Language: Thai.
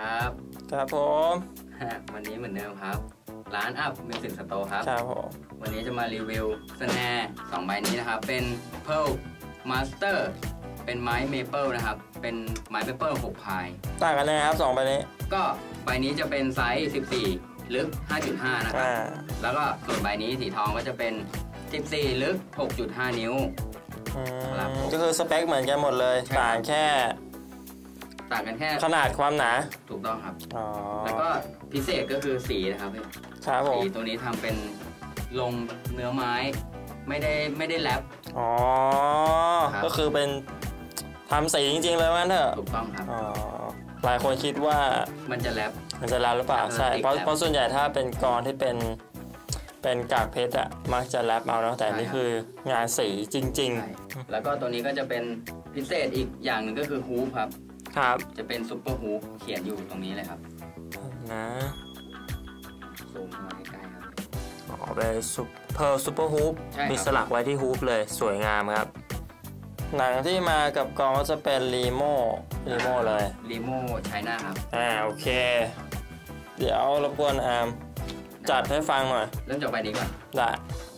ครับครับผมวันนี้เหมือนเดิมครับร้านอัพมิวสิกสโตร์ครับครับผมวันนี้จะมารีวิวสแนร์2ใบนี้นะครับเป็น Pearl Master เป็นไม้เมเปิลนะครับเป็นไม้เมเปิล6 พายต่างกันยังไงครับ2ใบนี้ก็ใบนี้จะเป็นไซส์14ลึก 5.5 นะครับแล้วก็ส่วนใบนี้สีทองก็จะเป็น14ลึก 6.5 นิ้วก็คือสเปคเหมือนกันหมดเลยต่างกันแค่ขนาดความหนาถูกต้องครับแล้วก็พิเศษก็คือสีนะครับสีตัวนี้ทำเป็นลงเนื้อไม้ไม่ได้แรปก็คือเป็นทำสีจริงๆเลยมั้งเถอะถูกต้องครับหลายคนคิดว่ามันจะแรปหรือเปล่าใช่เพราะส่วนใหญ่ถ้าเป็นกรที่เป็นกากเพชรอะมักจะแรปเอาแล้วแต่นี่คืองานสีจริงๆแล้วก็ตัวนี้ก็จะเป็นพิเศษอีกอย่างหนึ่งก็คือฮูปครับจะเป็นซุปเปอร์ฮูปเขียนอยู่ตรงนี้เลยครับนะซูมมาใกล้ๆครับเป็นซุปเปอร์ฮูปมีสลักไว้ที่ฮูปเลยสวยงามครับหนังที่มากับกองก็จะเป็นรีโม่เลยรีโม่ไชน่าครับโอเคเดี๋ยวรบกวนอาร์มจัดให้ฟังหน่อยเริ่มจากใบนี้ก่อนได้